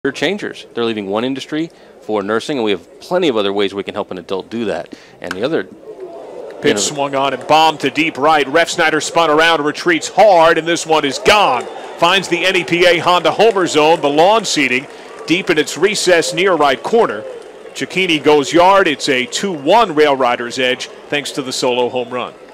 They're changers. They're leaving one industry for nursing, and we have plenty of other ways we can help an adult do that. And the other pitch swung on and bombed to deep right. Refsnyder spun around, retreats hard, and this one is gone. Finds the NEPA Honda homer zone, the lawn seating, deep in its recess near right corner. Cecchini goes yard. It's a 2-1 RailRiders edge thanks to the solo home run.